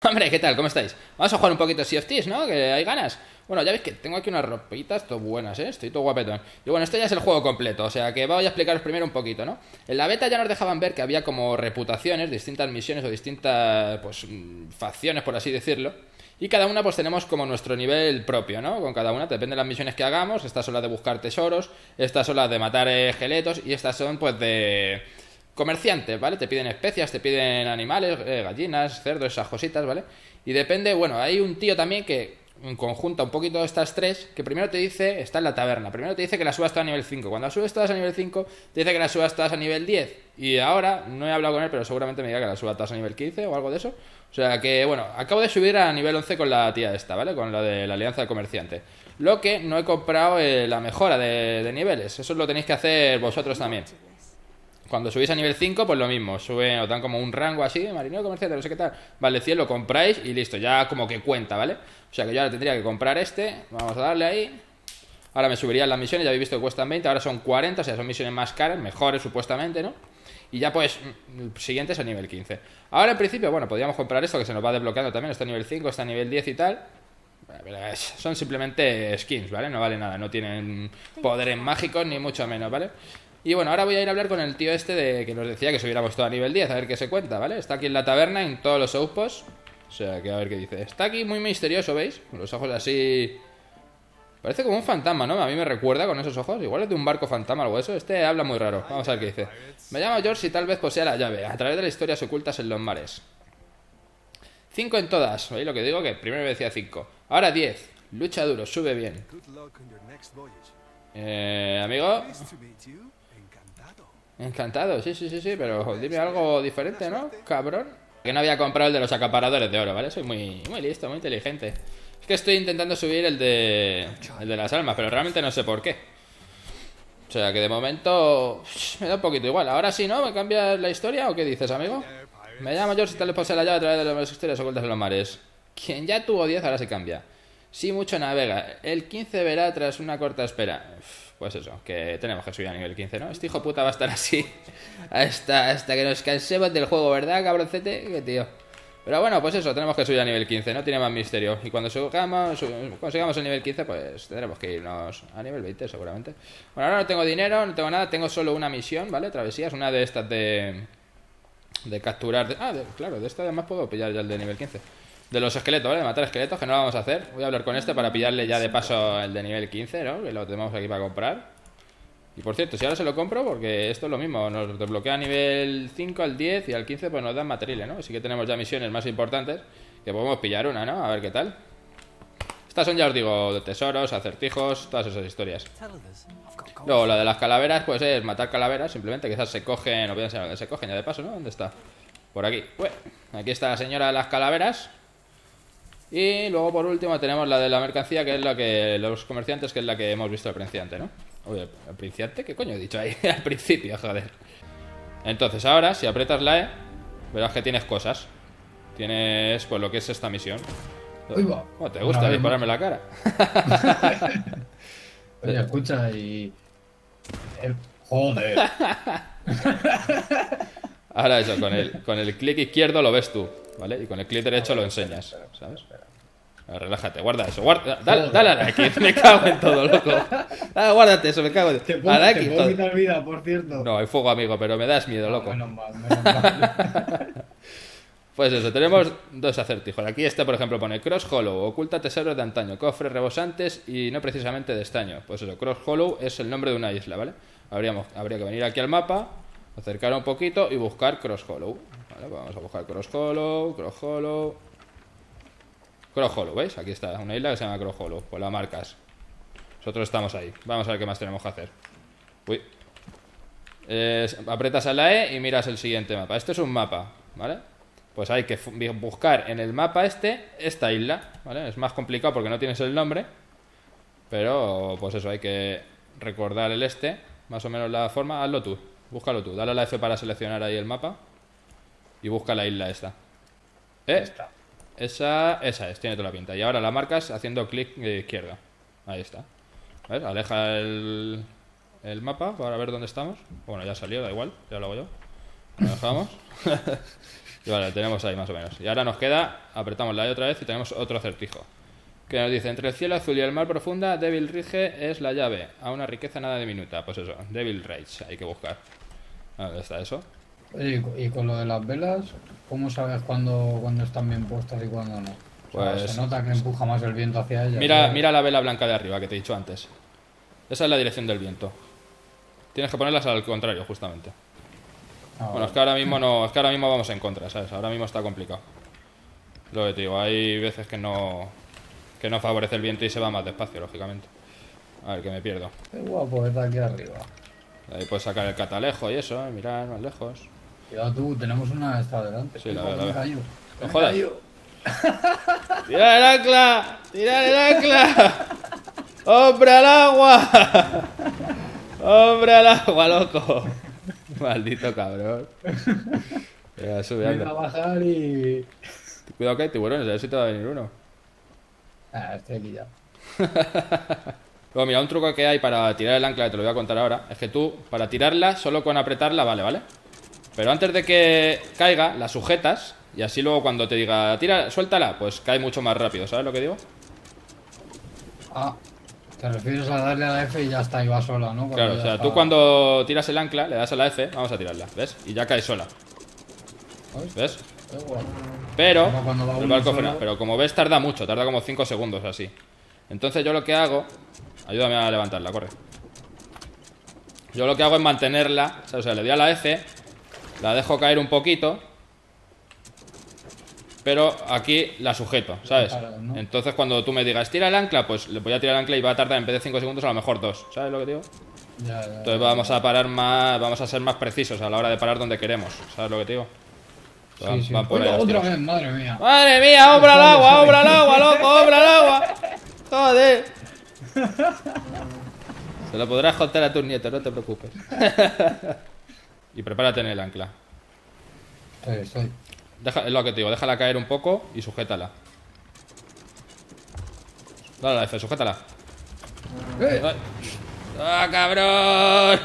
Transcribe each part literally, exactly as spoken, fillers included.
Hombre, ¿qué tal? ¿Cómo estáis? Vamos a jugar un poquito Sea of Thieves, ¿no? Que hay ganas. Bueno, ya veis que tengo aquí unas ropitas todo buenas, ¿eh? Estoy todo guapetón. Y bueno, esto ya es el juego completo, o sea que voy a explicaros primero un poquito, ¿no? En la beta ya nos dejaban ver que había como reputaciones, distintas misiones o distintas, pues, mm, facciones, por así decirlo. Y cada una pues tenemos como nuestro nivel propio, ¿no? Con cada una, depende de las misiones que hagamos. Estas son las de buscar tesoros, estas son las de matar eh, esqueletos y estas son pues de comerciantes, ¿vale? Te piden especias, te piden animales, eh, gallinas, cerdos, esas cositas, ¿vale? Y depende, bueno, hay un tío también que conjunta un poquito estas tres, que primero te dice, está en la taberna, primero te dice que la subas todas a nivel cinco. Cuando las subes todas a nivel cinco, te dice que las subas todas a nivel diez. Y ahora, no he hablado con él, pero seguramente me diga que las suba todas a nivel quince o algo de eso. O sea que, bueno, acabo de subir a nivel once con la tía esta, ¿vale? Con la de la Alianza de Comerciante. Lo que no he comprado eh, la mejora de, de niveles. Eso lo tenéis que hacer vosotros también. Cuando subís a nivel cinco, pues lo mismo. Suben, os dan como un rango así, marinero comerciante, no sé qué tal. Vale, cien lo compráis y listo, ya como que cuenta, ¿vale? O sea que yo ahora tendría que comprar este. Vamos a darle ahí. Ahora me subirían las misiones, ya habéis visto que cuestan veinte, ahora son cuarenta, o sea, son misiones más caras, mejores supuestamente, ¿no? Y ya pues, el siguiente es a nivel quince. Ahora en principio, bueno, podríamos comprar esto que se nos va desbloqueando también, está a nivel cinco, está a nivel diez y tal. Son simplemente skins, ¿vale? No vale nada, no tienen poderes mágicos ni mucho menos, ¿vale? Y bueno, ahora voy a ir a hablar con el tío este de que nos decía que subiéramos todo a nivel diez, a ver qué se cuenta, ¿vale? Está aquí en la taberna, en todos los outposts. O sea, que a ver qué dice. Está aquí muy misterioso, ¿veis? Con los ojos así... Parece como un fantasma, ¿no? A mí me recuerda con esos ojos. Igual es de un barco fantasma o algo de eso. Este habla muy raro. Vamos a ver qué dice. Me llamo George y tal vez posea la llave. A través de las historias ocultas en los mares. Cinco en todas. ¿Veis lo que digo? Que primero me decía cinco. Ahora diez. Lucha duro, sube bien. Eh, amigo... Encantado, sí, sí, sí, sí, pero dime algo diferente, ¿no? Cabrón. Que no había comprado el de los acaparadores de oro, ¿vale? Soy muy, muy listo, muy inteligente. Es que estoy intentando subir el de... El de las almas, pero realmente no sé por qué. O sea, que de momento... Me da un poquito igual. Ahora sí, ¿no? ¿Me cambias la historia o qué dices, amigo? Me llamo George y tal le posee la llave a través de las historias ocultas en los mares. Quien ya tuvo diez ahora se cambia. Sí, mucho navega. El quince verá tras una corta espera. Pues eso, que tenemos que subir a nivel quince, ¿no? Este hijo puta va a estar así hasta, hasta que nos cansemos del juego, ¿verdad, cabroncete? Qué tío. Pero bueno, pues eso, tenemos que subir a nivel quince, no tiene más misterio. Y cuando subamos, consigamos el nivel quince, pues tendremos que irnos a nivel veinte seguramente. Bueno, ahora no tengo dinero, no tengo nada, tengo solo una misión, ¿vale? Travesías, una de estas de... De capturar... De, ah, de, claro, de esta además puedo pillar ya el de nivel quince. De los esqueletos, ¿vale? De matar esqueletos, que no lo vamos a hacer. Voy a hablar con este para pillarle ya de paso el de nivel quince, ¿no? Que lo tenemos aquí para comprar. Y por cierto, si ahora se lo compro, porque esto es lo mismo. Nos desbloquea a nivel cinco, al diez y al quince pues nos dan materiales, ¿no? Así que tenemos ya misiones más importantes que podemos pillar una, ¿no? A ver qué tal. Estas son, ya os digo, de tesoros, acertijos, todas esas historias. Luego, la de las calaveras, pues es matar calaveras, simplemente, que esas se cogen, o bien se cogen ya de paso, ¿no? ¿Dónde está? Por aquí. Ué, aquí está la señora de las calaveras. Y luego por último tenemos la de la mercancía, que es la que... Los comerciantes, que es la que hemos visto al principiante, ¿no? Oye, ¿al principiante? ¿Qué coño he dicho ahí? Al principio, joder. Entonces ahora, si aprietas la E, verás que tienes cosas. Tienes, pues, lo que es esta misión. Uy, va. ¿Cómo te gusta dispararme la cara? Oye, escucha y... Eh, joder. Ahora eso, con el, con el clic izquierdo lo ves tú, ¿vale? Y con el clic derecho lo enseñas, ¿sabes? Ahora, relájate, guarda eso, guarda, dale, dale a la X, me cago en todo, loco. Ah, guárdate eso, me cago en Te todo. puedo, A la te X, puedo todo. quitar vida, por cierto. No, hay fuego, amigo, pero me das miedo, Ah, loco. menos mal, menos mal. Pues eso, tenemos dos acertijos. Aquí este, por ejemplo, pone Cross Hollow, oculta tesoros de antaño, cofres rebosantes y no precisamente de estaño. Pues eso, Cross Hollow es el nombre de una isla, ¿vale? Habríamos, habría que venir aquí al mapa, acercar un poquito y buscar Cross Hollow. Vale, pues vamos a buscar Cross Hollow, Cross Hollow... Cross Hollow, ¿veis? Aquí está, una isla que se llama Cross Hollow. Pues la marcas. Nosotros estamos ahí. Vamos a ver qué más tenemos que hacer. Uy. Eh, aprietas a la E y miras el siguiente mapa. Este es un mapa, ¿vale? Pues hay que buscar en el mapa este, esta isla, ¿vale? Es más complicado porque no tienes el nombre. Pero, pues eso, hay que recordar el este. Más o menos la forma. Hazlo tú, búscalo tú. Dale a la F para seleccionar ahí el mapa. Y busca la isla esta. ¿Eh? Está. Esa, esa es, tiene toda la pinta. Y ahora la marcas haciendo clic de izquierda. Ahí está. ¿Ves? Aleja el, el mapa para ver dónde estamos. Bueno, ya salió, da igual, ya lo hago yo. Lo dejamos. Y vale, lo tenemos ahí más o menos. Y ahora nos queda, apretamos la E otra vez y tenemos otro acertijo. Que nos dice, entre el cielo azul y el mar profunda, Devil Rige es la llave a una riqueza nada diminuta. Pues eso, Devil Rage, hay que buscar. ¿Dónde está eso? Oye, y co- y con lo de las velas, ¿cómo sabes cuándo, cuándo están bien puestas y cuándo no? O sea, Pues- se nota que empuja más el viento hacia ellas. Mira, ¿no? mira la vela blanca de arriba que te he dicho antes. Esa es la dirección del viento. Tienes que ponerlas al contrario, justamente. Ah, Bueno, es que ahora mismo no, es que ahora mismo vamos en contra, ¿sabes? Ahora mismo está complicado. Lo que te digo, hay veces que no que no favorece el viento y se va más despacio, lógicamente. A ver, que me pierdo. qué guapo está aquí arriba. Ahí puedes sacar el catalejo y eso, ¿eh? Mirar más lejos. Cuidado tú, tenemos una esta adelante. Sí, la Uy, veo, la me veo. cayó, No me jodas. cayó. ¡Tira el ancla! ¡Tira el ancla! ¡Hombre al agua! ¡Hombre al agua, loco! Maldito cabrón. Venga, sube, Voy a anda. bajar y... Cuidado que hay tiburones, a ver si te va a venir uno. Ah, estoy aquí ya. Luego, mira, un truco que hay para tirar el ancla, que te lo voy a contar ahora, es que tú, para tirarla, solo con apretarla, vale, ¿vale? Pero antes de que caiga, la sujetas, y así luego cuando te diga, tira, suéltala, pues cae mucho más rápido, ¿sabes lo que digo? Ah, te refieres a darle a la F y ya está, y va sola, ¿no? Cuando Claro, o ya sea, está- tú cuando tiras el ancla, le das a la F, vamos a tirarla, ¿ves? Y ya cae sola, ¿Ves? ¿ves? Qué guapo. Pero, Como cuando va el uno barco solo. frena, pero como ves tarda mucho, tarda como cinco segundos así. Entonces yo lo que hago, ayúdame a levantarla, corre. Yo lo que hago es mantenerla, o sea, le doy a la F, la dejo caer un poquito, pero aquí la sujeto, ¿sabes? Claro, ¿no? Entonces cuando tú me digas tira el ancla, pues le voy a tirar el ancla y va a tardar en vez de cinco segundos a lo mejor dos, ¿sabes lo que digo? Ya, ya, Entonces vamos a parar más, vamos a ser más precisos a la hora de parar donde queremos, ¿sabes lo que te digo? Sí, Van- sí. van por ahí Oiga, los otra tiros. vez, madre mía. ¡Madre mía! ¡Obra al agua! ¡Obra al agua, loco! ¡Obra al agua! ¡Joder! Se lo podrás contar a tus nietos, no te preocupes. Y prepárate en el ancla. Estoy, estoy. Deja, es lo que te digo, déjala caer un poco y sujétala. Dale a la F, sujétala. ¡Eh! Ay. ¡Ah, cabrón!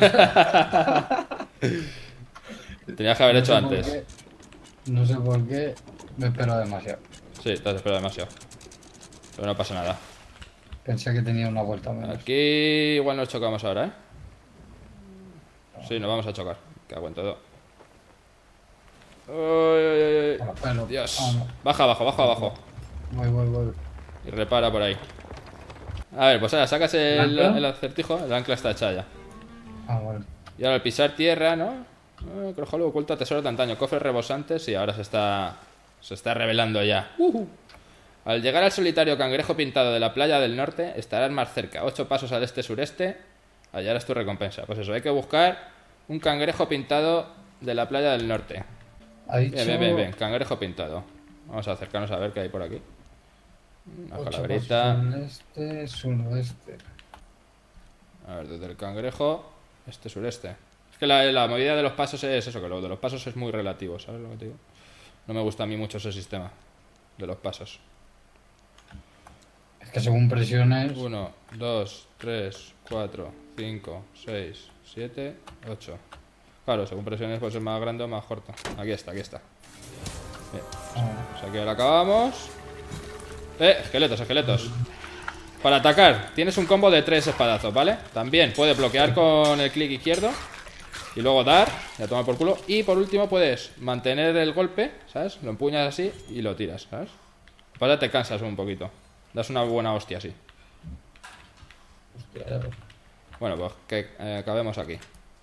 Tenías que haber No hecho sé por antes. qué- No sé por qué me espero demasiado. Sí, te has esperado demasiado. Pero no pasa nada. Pensé que tenía una vuelta menos. Aquí igual nos chocamos ahora, ¿eh? Sí, nos vamos a chocar. Cago en todo. Uy, uy, uy, uy. Con los pelos. Dios. Ah, no. Baja abajo, baja abajo. Voy, voy, voy. Y repara por ahí. A ver, pues ahora sacas el, ¿El ancla? el acertijo. El ancla está hecha ya. Ah, bueno. Y ahora al pisar tierra, ¿no? Eh, Crojolo oculta tesoro de antaño. Cofres rebosantes y ahora se está. Se está revelando ya. Al llegar al solitario cangrejo pintado de la playa del norte, estarás más cerca. Ocho pasos al este-sureste, hallarás tu recompensa. Pues eso, hay que buscar un cangrejo pintado de la playa del norte. Ha dicho... Bien, bien, bien, bien. Cangrejo pintado. Vamos a acercarnos a ver qué hay por aquí. Una ocho calaverita. pasos al este, suroeste. A ver, desde el cangrejo, este-sureste. Es que la, la movida de los pasos es eso, que lo de los pasos es muy relativo, ¿sabes lo que te digo? No me gusta a mí mucho ese sistema de los pasos. Es que según presiones... uno, dos, tres, cuatro, cinco, seis, siete, ocho. Claro, según presiones puede ser más grande o más corto. Aquí está, aquí está. Bien, Ah, pues aquí lo acabamos. Eh, esqueletos, esqueletos. Para atacar, tienes un combo de tres espadazos, ¿vale? También puedes bloquear con el clic izquierdo y luego dar, y a tomar por culo. Y por último puedes mantener el golpe, ¿sabes? Lo empuñas así y lo tiras, ¿sabes? Para te cansas un poquito. Das una buena hostia así. hostia, ya ves. Bueno, pues que eh, acabemos aquí.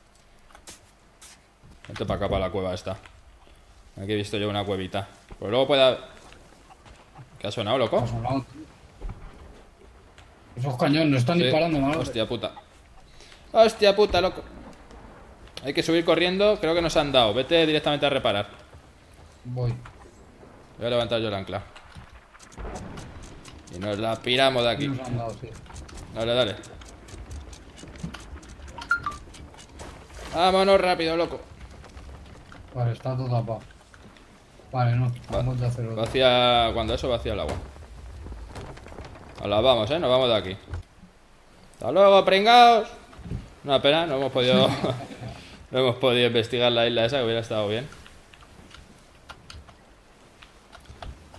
Vente para acá, para la cueva esta. Aquí he visto yo una cuevita. Pues luego pueda... ¿Qué ha sonado, loco? Ha sonado, tío. Esos cañones no están Sí. disparando, madre. Hostia puta. Hostia puta, loco. Hay que subir corriendo. Creo que nos han dado. Vete directamente a reparar. Voy. Voy a levantar yo el ancla. Y nos la piramos de aquí. Nos han dado, sí. Dale, dale. Vámonos rápido, loco. Vale, está todo tapado. Vale, no. Vamos a hacer otro. Vacía... Cuando eso vacía el agua. Ahora vamos, eh. Nos vamos de aquí. Hasta luego, pringaos. Una pena, no hemos podido... no hemos podido investigar la isla esa, que hubiera estado bien.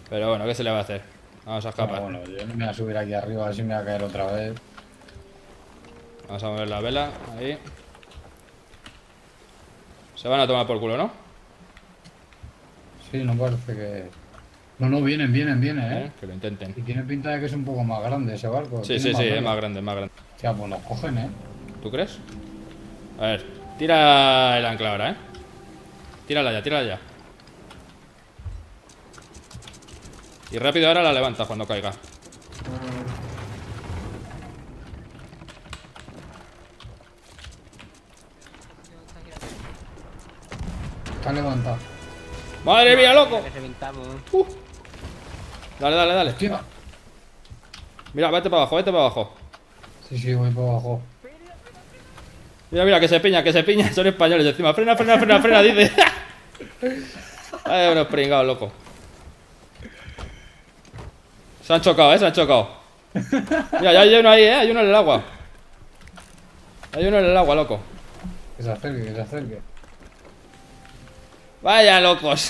Pero bueno, ¿qué se le va a hacer? Vamos a escapar. Bueno, bueno, yo no me voy a subir aquí arriba a ver si me va a caer otra vez. Vamos a mover la vela, ahí. Se van a tomar por culo, ¿no? Sí, no parece que... No, no, vienen, vienen, vienen, ¿Eh? ¿eh? Que lo intenten. Y tiene pinta de que es un poco más grande ese barco. Sí, tiene sí, sí, es vela. más grande, es más grande. Hostia, pues nos cogen, ¿eh? ¿Tú crees? A ver, tira el ancla ahora, ¿eh? Tírala ya, tírala ya. Y rápido ahora la levanta cuando caiga. Está levantado. ¡Madre mía, loco! Que reventamos. Uh. Dale, dale, dale. Hostia. Mira, vete para abajo, vete para abajo. Sí, sí, voy por abajo. Mira, mira, que se piña, que se piña. Son españoles encima. Frena, frena, frena, frena, dice. Ay, unos pringados, loco. Se han chocado, eh, se han chocado. Mira, ya hay uno ahí, eh. Hay uno en el agua. Hay uno en el agua, loco. Que se acerque, que se acerque. Vaya locos.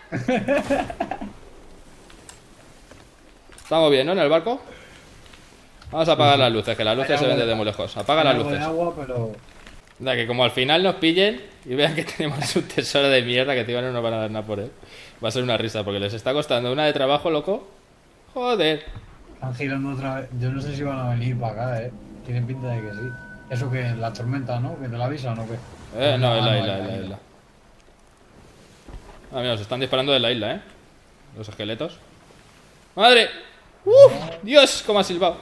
Estamos bien, ¿no? En el barco. Vamos a apagar las luces, que las luces se ven desde muy lejos. Apaga las Hay algo de luces. agua, pero... Da que como al final nos pillen y vean que tenemos un tesoro de mierda que encima no nos van a dar nada por él. Va a ser una risa porque les está costando una de trabajo, loco. Joder. Están girando otra vez. Yo no sé si van a venir para acá, ¿eh? Tienen pinta de que sí. Eso que es la tormenta, ¿no? Que te la avisan o qué. Eh, no, es la Ah, isla, es la isla. Ah, mira, nos están disparando de la isla, eh. Los esqueletos. ¡Madre! ¡Uf! ¡Dios! ¿Cómo ha silbado?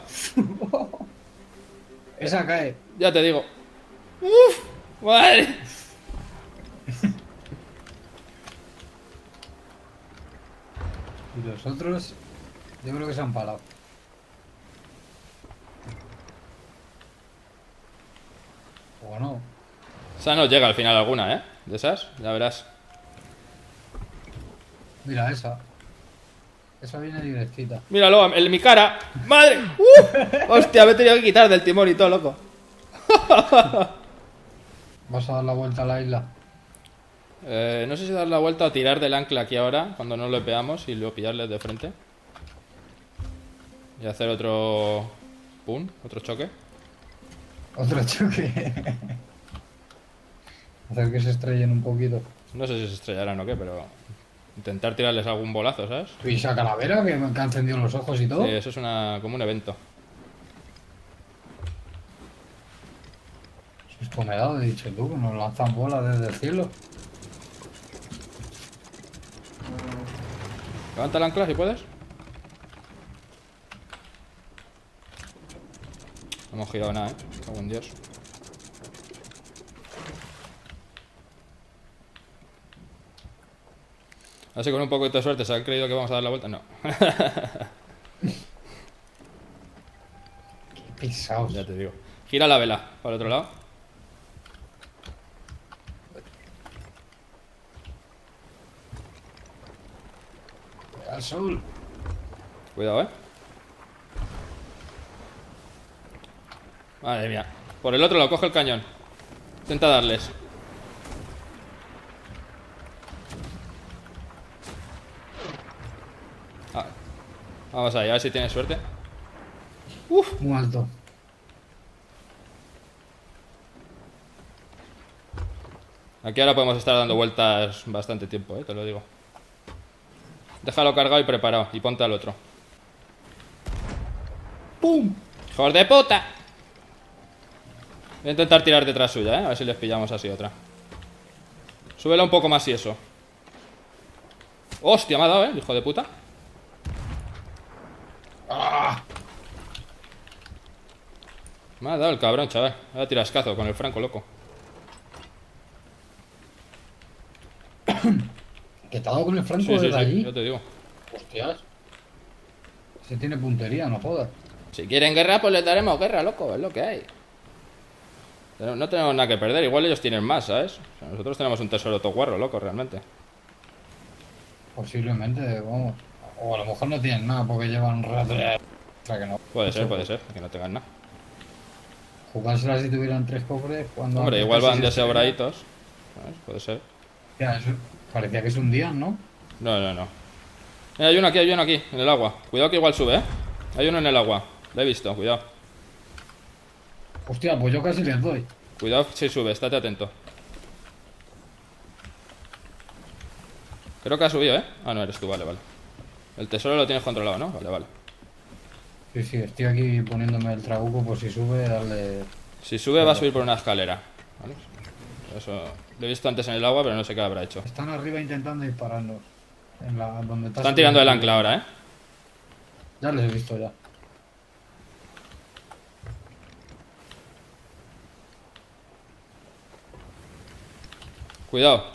Esa cae. Ya te digo. ¡Uf! ¡Madre! Y los otros, yo creo que se han parado. O no. Esa no llega al final alguna, eh. De esas, ya verás. Mira, esa. Esa viene directita. Míralo, el, mi cara. ¡Madre! ¡Uh! Hostia, me he tenido que quitar del timón y todo, loco. ¿Vas a dar la vuelta a la isla? Eh, no sé si dar la vuelta o tirar del ancla aquí ahora, cuando no lo veamos, y luego pillarles de frente. Y hacer otro... Pum, otro choque. Otro choque. Hacer que se estrellen un poquito. No sé si se estrellarán o qué, pero... Intentar tirarles algún bolazo, ¿sabes? ¿Y esa calavera que me han encendido los ojos y todo? Sí, eso es una, como un evento. Susto me he dado, he dicho tú, que nos lanzan bolas desde el cielo. Levanta el ancla si puedes. No hemos girado nada, eh. Cago en Dios. Así con un poco de suerte se han creído que vamos a dar la vuelta. No. Qué pisados. Ya te digo. Gira la vela para el otro lado. Al sol. Cuidado, eh. Madre mía. Por el otro lado, coge el cañón. Intenta darles. Ah. Vamos ahí, a ver si tienes suerte. Uf. Muy alto. Aquí ahora podemos estar dando vueltas bastante tiempo, eh, te lo digo. Déjalo cargado y preparado. Y ponte al otro. ¡Pum! ¡Hijos de puta! Voy a intentar tirar detrás suya, eh. A ver si les pillamos así otra. Súbela un poco más y eso. Hostia, me ha dado, eh, hijo de puta. ¡Ah! Me ha dado el cabrón, chaval. Voy a tirar escazo con el franco, loco. ¿Que te ha dado con el franco Sí, sí, desde sí, allí? yo te digo. Hostias. Se tiene puntería, no jodas. Si quieren guerra, pues les daremos guerra, loco. Es lo que hay. No no tenemos nada que perder. Igual ellos tienen más, ¿sabes? O sea, nosotros tenemos un tesoro toguarro, loco, realmente. Posiblemente, vamos. O a lo mejor no tienen nada porque llevan un rato ya. O sea que no. Puede ser, puede ser. Que no tengan nada. Jugársela si tuvieran tres cofres cuando. Hombre, antes igual casi van se desobraditos. ¿Sabes? Puede ser. Ya, eso parecía que es un día, ¿no? No, no, no. Mira, hay uno aquí, hay uno aquí, en el agua. Cuidado que igual sube, ¿eh? Hay uno en el agua. Lo he visto, cuidado. Hostia, pues yo casi les doy. Cuidado si sube, estate atento. Creo que ha subido, ¿eh? Ah, no, eres tú, vale, vale. El tesoro lo tienes controlado, ¿no? Vale, vale. Sí, sí, estoy aquí poniéndome el trabuco por si sube, darle... Si sube va a subir por una escalera. ¿Vale? Eso lo he visto antes en el agua, pero no sé qué habrá hecho. Están arriba intentando dispararnos. En la, donde está Están tirando el ancla ahora, ¿eh? Ya les he visto ya. Cuidado.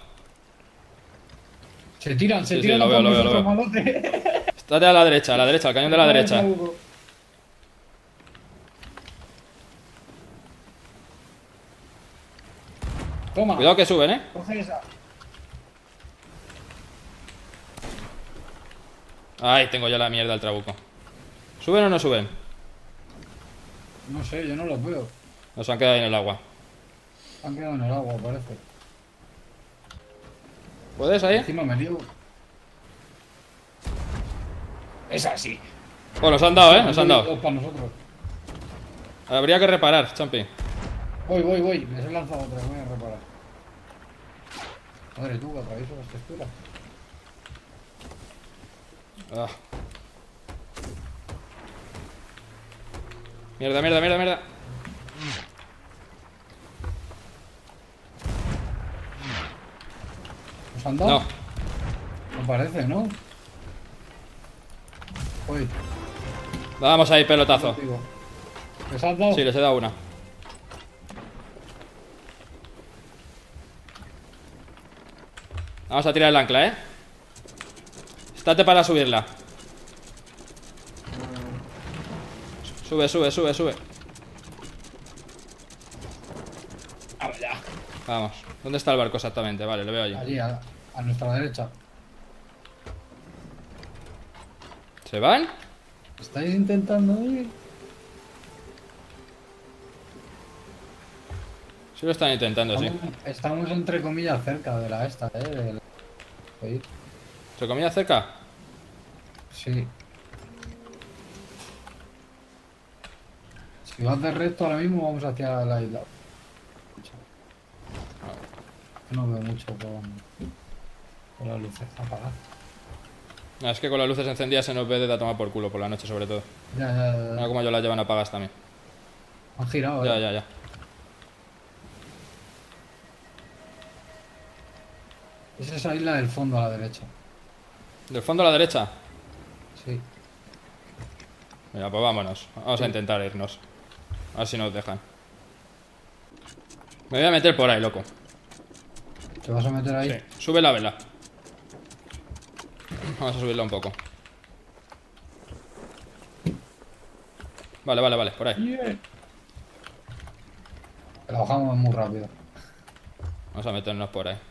Se tiran, se Sí, sí, tiran lo a veo, por lo veo, lo nosotros, veo. malote. Estate a la derecha, a la derecha, al cañón de la derecha. Toma, Cuidado que suben, ¿eh? coge esa. Ay, tengo ya la mierda al trabuco. ¿Suben o no suben? No sé, yo no los veo. Nos han quedado ahí en el agua. Han quedado en el agua, parece. ¿Puedes ahí? Encima me lío. Es así. Oh, nos han dado, ¿eh? Nos han dado. Dos para nosotros. Habría que reparar, Champi. Voy, voy, voy. Me he lanzado otra, voy a reparar. Madre tú, atravieso las texturas. Ah. Mierda, mierda, mierda, mierda. ¿Nos han dado? No. No parece, ¿no? Uy, Vamos ahí, pelotazo. digo. ¿Les has dado? Sí, les he dado una. Vamos a tirar el ancla, ¿eh? Estate para subirla. Sube, sube, sube, sube. Vamos ya. Vamos. ¿Dónde está el barco exactamente? Vale, lo veo allí. Allí, a, a nuestra derecha. ¿Se van? ¿Estáis intentando ir? Sí lo están intentando, sí. Estamos, estamos entre comillas cerca de la esta, ¿eh? De la- Sí. ¿Se comía cerca? Sí. Si vas de recto ahora mismo vamos hacia la isla. No veo mucho con, con las luces apagadas. No, es que con las luces encendidas se nos ve de a tomar por culo por la noche, sobre todo. Ya, ya, ya. Mira como yo las llevan apagadas también. Han girado, Ya, ¿eh? ya, ya. Es esa isla del fondo a la derecha. ¿Del fondo a la derecha? Sí. Mira, pues vámonos. Vamos a intentar irnos. A ver si nos dejan. Me voy a meter por ahí, loco. ¿Te vas a meter ahí? Sí. Sube la vela. Vamos a subirla un poco. Vale, vale, vale, por ahí. Yeah. La bajamos muy rápido. Vamos a meternos por ahí.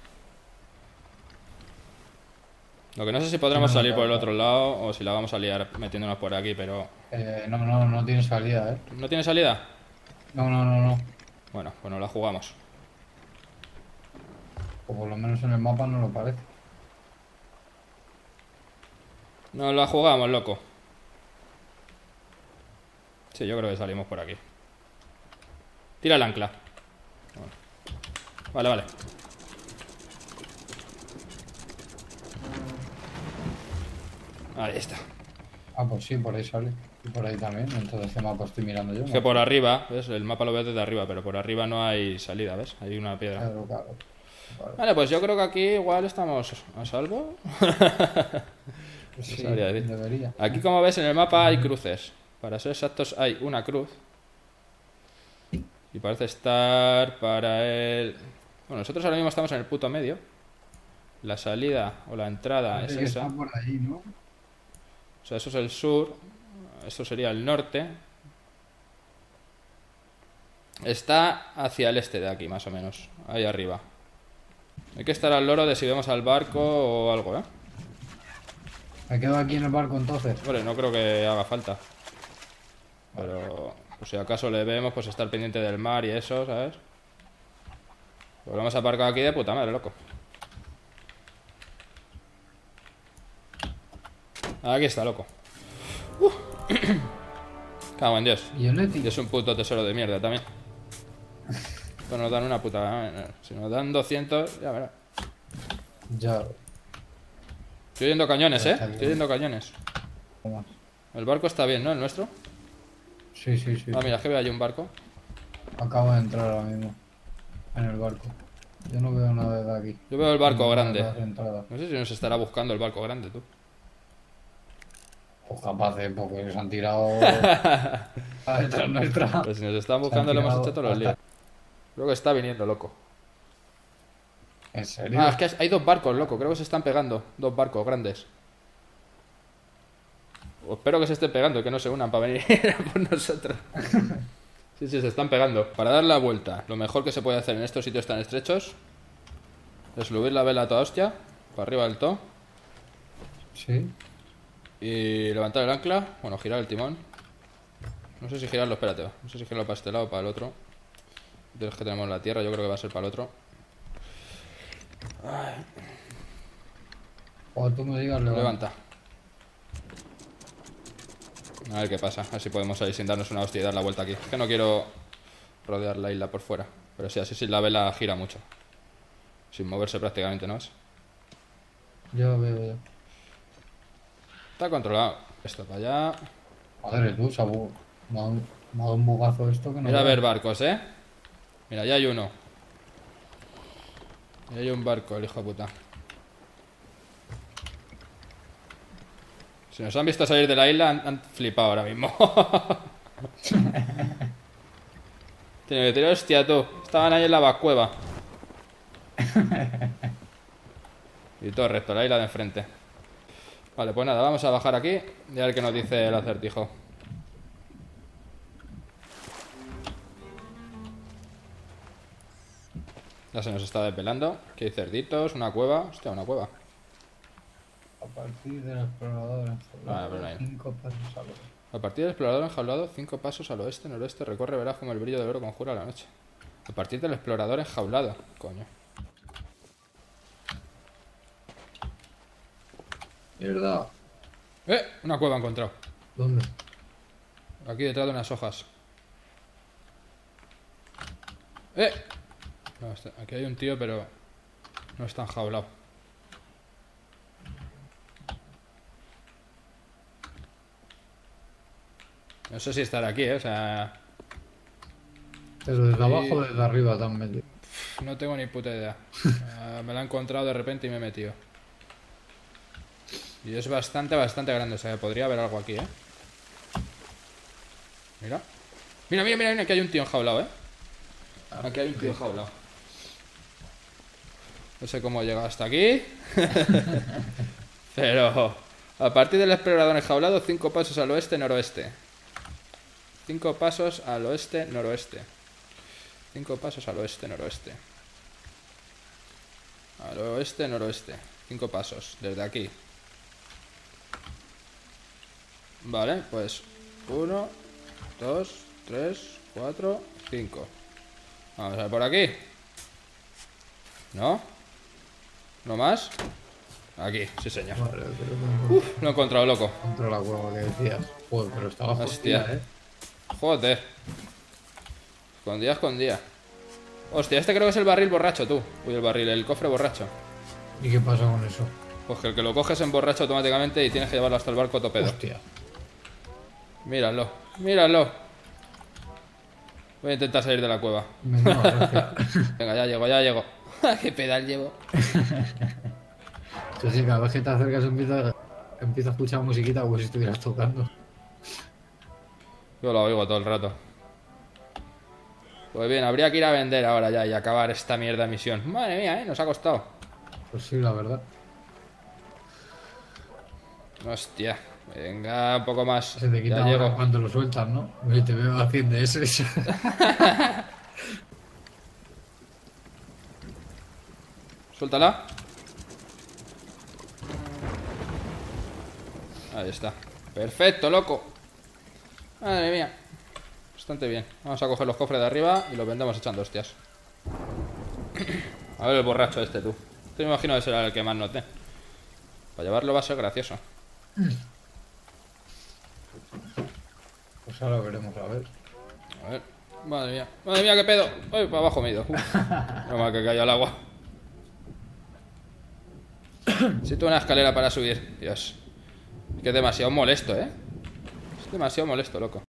Lo que no sé si podremos No, no, salir por el no. otro lado o si la vamos a liar metiéndonos por aquí, pero... Eh, no, no, no tiene salida, ¿eh? ¿No tiene salida? No, no, no, no. Bueno, pues nos la jugamos. O por lo menos en el mapa no lo parece. Nos la jugamos, loco. Sí, yo creo que salimos por aquí. Tira el ancla. Vale, vale. Ahí está. Ah, pues sí, por ahí sale. Y por ahí también. Entonces, ¿qué mapa estoy mirando yo? Es que por arriba, ¿ves? El mapa lo ves desde arriba, pero por arriba no hay salida, ¿ves? Hay una piedra. Claro, claro. Vale. Vale, pues yo creo que aquí igual estamos a salvo. Sí, sabría decir. debería. Aquí, como ves, en el mapa hay cruces. Para ser exactos, hay una cruz. Y parece estar para el... Bueno, nosotros ahora mismo estamos en el puto medio. La salida o la entrada Parece es que esa. está por ahí, ¿no? O sea, eso es el sur. Esto sería el norte. Está hacia el este de aquí, más o menos. Ahí arriba. Hay que estar al loro de si vemos al barco o algo, ¿eh? Me quedo aquí en el barco entonces. Hombre, no creo que haga falta. Pero, pues si acaso le vemos, pues estar pendiente del mar y eso, ¿sabes? Volvemos a aparcar aquí de puta madre, loco. Aquí está, loco. Uh. Cago en Dios. ¿Y Unity? Y es un puto tesoro de mierda también. Esto nos dan una puta... Si nos dan doscientos, ya verás. Ya. Estoy yendo cañones, Ya eh. está bien. Estoy yendo cañones. Toma. El barco está bien, ¿no? El nuestro. Sí, sí, sí. Ah, mira, es que veo ahí un barco. Acabo de entrar ahora mismo. En el barco. Yo no veo nada de aquí. Yo veo el barco No veo grande. las entradas. No sé si nos estará buscando el barco grande, tú. Pues capaz de, porque se han tirado a detrás nuestra. Pero si nos están Se buscando, han le hemos tirado hecho todos los hasta- líos. Creo que está viniendo, loco. ¿En serio? Ah, es que hay dos barcos, loco. Creo que se están pegando. Dos barcos grandes. O espero que se estén pegando y que no se unan para venir a por nosotros. Sí, sí, se están pegando. Para dar la vuelta, lo mejor que se puede hacer en estos sitios tan estrechos es subir la vela a toda hostia, para arriba del todo, Sí. y levantar el ancla. Bueno, girar el timón. No sé si girarlo, espérate. No sé si girarlo para este lado o para el otro. Entonces que tenemos la tierra, yo creo que va a ser para el otro. Cuando tú me digas, levanta. Levanta. A ver qué pasa. A ver si podemos salir sin darnos una hostia y dar la vuelta aquí. Es que no quiero rodear la isla por fuera. Pero sí, así sí la vela gira mucho. Sin moverse prácticamente, ¿no es? Yo veo, veo. Está controlado. Esto para allá. Madre tú, se ha bu- me ha dado un- me ha dado un bugazo esto que no. Mira a veo. ver barcos, ¿eh? Mira, ya hay uno. Ya hay un barco, el hijo de puta. Si nos han visto salir de la isla, han, han flipado ahora mismo. Tiene que tirar, hostia, tú. Estaban ahí en la vacueva. Y todo recto, la isla de enfrente. Vale, pues nada, vamos a bajar aquí y a ver qué nos dice el acertijo. Ya se nos está desvelando. Aquí hay cerditos, una cueva. Hostia, una cueva. A partir del explorador. Ah, pero no hay. Cinco pasos a lo. A partir del explorador enjaulado, cinco pasos al oeste, noroeste, recorre, verás como el brillo del oro conjura la noche. A partir del explorador enjaulado. Coño. Mierda. ¡Eh! Una cueva he encontrado. ¿Dónde? Aquí detrás de unas hojas. ¡Eh! No, está- aquí hay un tío, pero no está enjaulado. No sé si estará aquí, ¿eh? O sea... Pero desde Sí. abajo o desde arriba te han metido. No tengo ni puta idea. Ah, me la he encontrado de repente y me he metido. Y es bastante, bastante grande. O sea, que podría haber algo aquí, ¿eh? Mira. Mira, mira, mira, mira, aquí hay un tío enjaulado, ¿eh? Aquí hay un tío enjaulado. No sé cómo he llegado hasta aquí. Pero... A partir del explorador enjaulado, cinco pasos al oeste-noroeste. Cinco pasos al oeste-noroeste. Cinco pasos al oeste-noroeste. Al oeste-noroeste. Cinco pasos, desde aquí. Vale, pues... Uno, dos, tres, cuatro, cinco. Vamos a ver por aquí. ¿No? ¿No más? Aquí, sí señor. Vale, creo que Lo he encontrado, loco. contra la cueva que decías. Joder, pero estaba Hostia. hostia, eh. Joder. Escondía, escondía. Hostia, este creo que es el barril borracho, tú. Uy, el barril, el cofre borracho. ¿Y qué pasa con eso? Pues que el que lo coges en borracho automáticamente y tienes que llevarlo hasta el barco topedo. Hostia. Míralo, míralo. Voy a intentar salir de la cueva. Menuda gracia. Venga, ya llego, ya llego. ¿Qué pedal llevo? Yo sí, cada vez que te acercas empieza, empieza a escuchar musiquita como si estuvieras tocando. Yo lo oigo todo el rato. Pues bien, habría que ir a vender ahora ya y acabar esta mierda de misión. Madre mía, ¿eh? Nos ha costado. Pues sí, la verdad. Hostia. Venga, un poco más. Se te quita Ya ahora llego. cuando lo sueltas, ¿no? Y te veo haciendo ese. Suéltala. Ahí está. Perfecto, loco. Madre mía. Bastante bien. Vamos a coger los cofres de arriba y los vendemos echando hostias. A ver el borracho este, tú. Te imagino que será el que más note. Para llevarlo va a ser gracioso. Pues ahora veremos, a ver. A ver. Madre mía. Madre mía, qué pedo. Uy, para abajo me he ido. Uf. No mal que cayó al agua. Siento una escalera para subir. Dios. Que es demasiado molesto, ¿eh? Es demasiado molesto, loco.